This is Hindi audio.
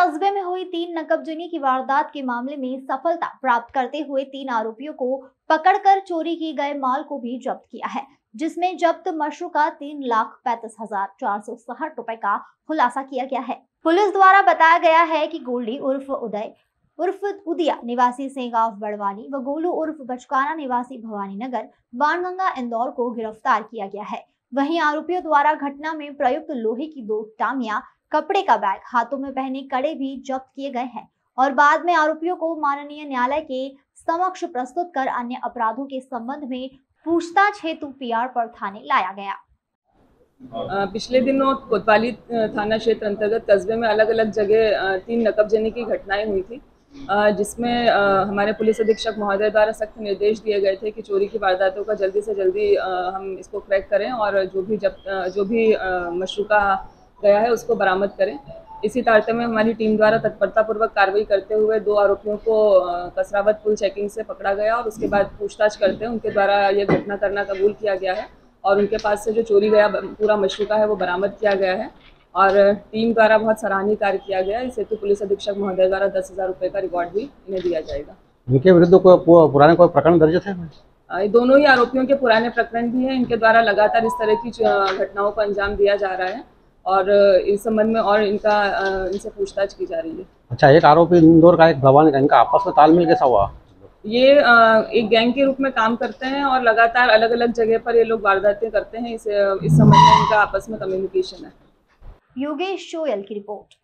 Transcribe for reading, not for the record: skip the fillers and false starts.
कस्बे में हुई 3 नकबजनी की वारदात के मामले में सफलता प्राप्त करते हुए 3 आरोपियों को पकड़कर चोरी किए गए माल को भी जब्त किया है, जिसमें जब्त मशरू का 3,35,460 रुपए का खुलासा किया गया है। पुलिस द्वारा बताया गया है कि गोल्डी उर्फ उदय उर्फ उदिया निवासी सेगांव बड़वानी व गोलू उर्फ बचकाना निवासी भवानी नगर बाणगंगा इंदौर को गिरफ्तार किया गया है। वहीं आरोपियों द्वारा घटना में प्रयुक्त लोहे की 2 टांगियां, कपड़े का बैग, हाथों में पहने कड़े भी जब्त किए गए हैं और बाद में आरोपियों को माननीय न्यायालय के समक्ष प्रस्तुत कर अन्य अपराधों के संबंध में पूछताछ हेतु पीआर पर थाने लाया गया। पिछले दिनों कोतवाली थाना क्षेत्र अंतर्गत कस्बे में अलग अलग जगह 3 नकबजनी की घटनाएं हुई थी, जिसमें हमारे पुलिस अधीक्षक महोदय द्वारा सख्त निर्देश दिए गए थे कि चोरी की वारदातों का जल्दी से जल्दी हम इसको क्रैक करें और जो भी मशरूका गया है उसको बरामद करें। इसी तारतम्य में हमारी टीम द्वारा तत्परतापूर्वक कार्रवाई करते हुए 2 आरोपियों को कसरावत पुल चेकिंग से पकड़ा गया और उसके बाद पूछताछ करते उनके द्वारा ये घटना करना कबूल किया गया है और उनके पास से जो चोरी गया पूरा मशरूका है वो बरामद किया गया है और टीम द्वारा बहुत सराहनीय कार्य किया गया। इस हेतु पुलिस अधीक्षक महोदय द्वारा 10,000 रुपये का रिवॉर्ड भी इन्हें दिया जाएगा। इनके विरुद्ध पुराने कोई प्रकरण दर्ज थे? ये दोनों ही आरोपियों के पुराने प्रकरण भी हैं। इनके द्वारा लगातार इस तरह की घटनाओं को अंजाम दिया जा रहा है और इस संबंध में और इनसे पूछताछ की जा रही है। अच्छा, एक आरोपी इंदौर का, एक भवानी का, इनका आपस में तालमेल कैसा हुआ? ये एक गैंग के रूप में काम करते हैं और लगातार अलग अलग जगह पर ये लोग वारदातें करते हैं। इस संबंध में इनका आपस में कम्युनिकेशन है। योगेश चोयल की रिपोर्ट।